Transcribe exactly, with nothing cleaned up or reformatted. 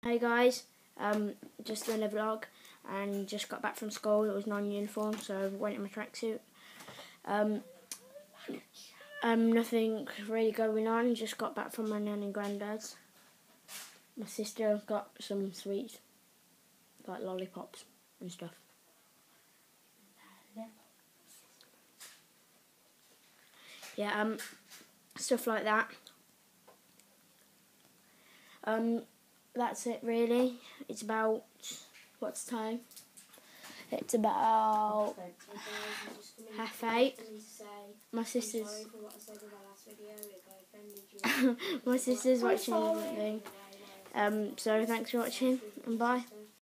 Hey guys, um, just doing a vlog and just got back from school. It was non-uniform, so I went in my tracksuit. Um, um, nothing really going on, just got back from my nan and granddad's. My sister got some sweets, like lollipops and stuff. Yeah, um, stuff like that. Um, that's it really. It's about, what's the time? It's about half eight. My sister's my sister's watching something. Um, so thanks for watching and bye.